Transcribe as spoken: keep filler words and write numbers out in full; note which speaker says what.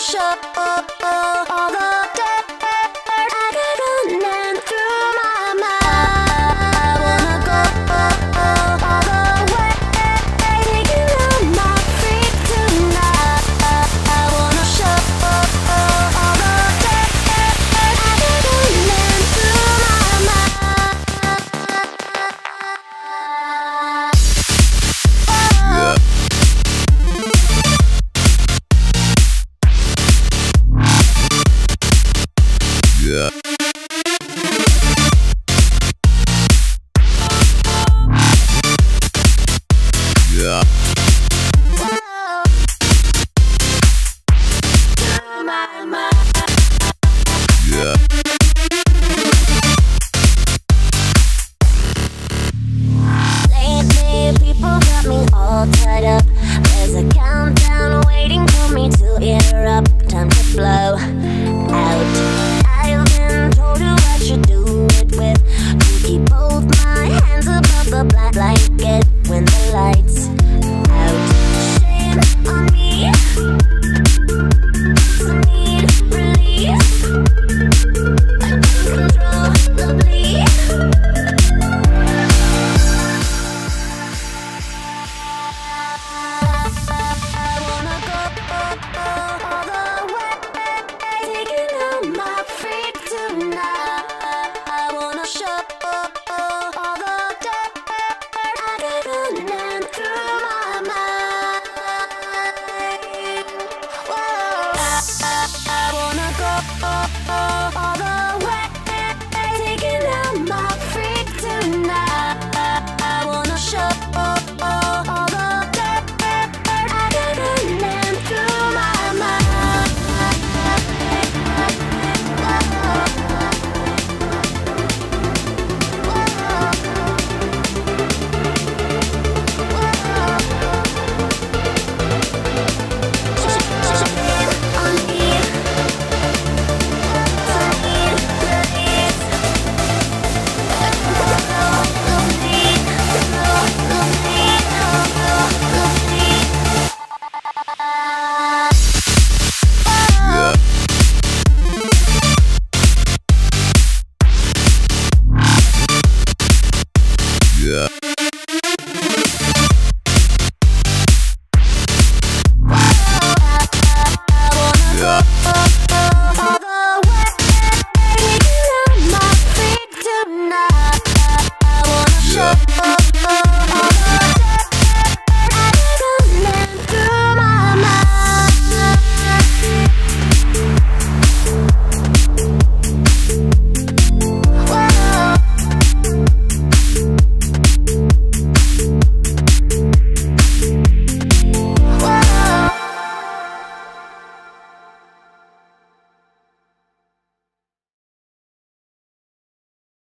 Speaker 1: show all the dirt I got running through my mind. I wanna go all the way, taking on my freak tonight. I wanna show all the dirt I got running through my mind.
Speaker 2: Yeah. Yeah. Yeah. Yeah.
Speaker 1: Lately, people got me all tied up. There's a countdown waiting for me to erupt. Time to blow out. I've been told who I should do it with. To keep both my hands above the black blanket when the lights out. Shame on me. I need release. I can control the bleed. I wanna go all the way, taking on my freak tonight. I wanna show all the dirt I got running through my mind. Whoa. I wanna go all the way, taking on my freak tonight. I wanna show all the dirt I got running through my mind.
Speaker 2: Yeah. Yeah.
Speaker 1: All the way, taking on my freak tonight. I wanna show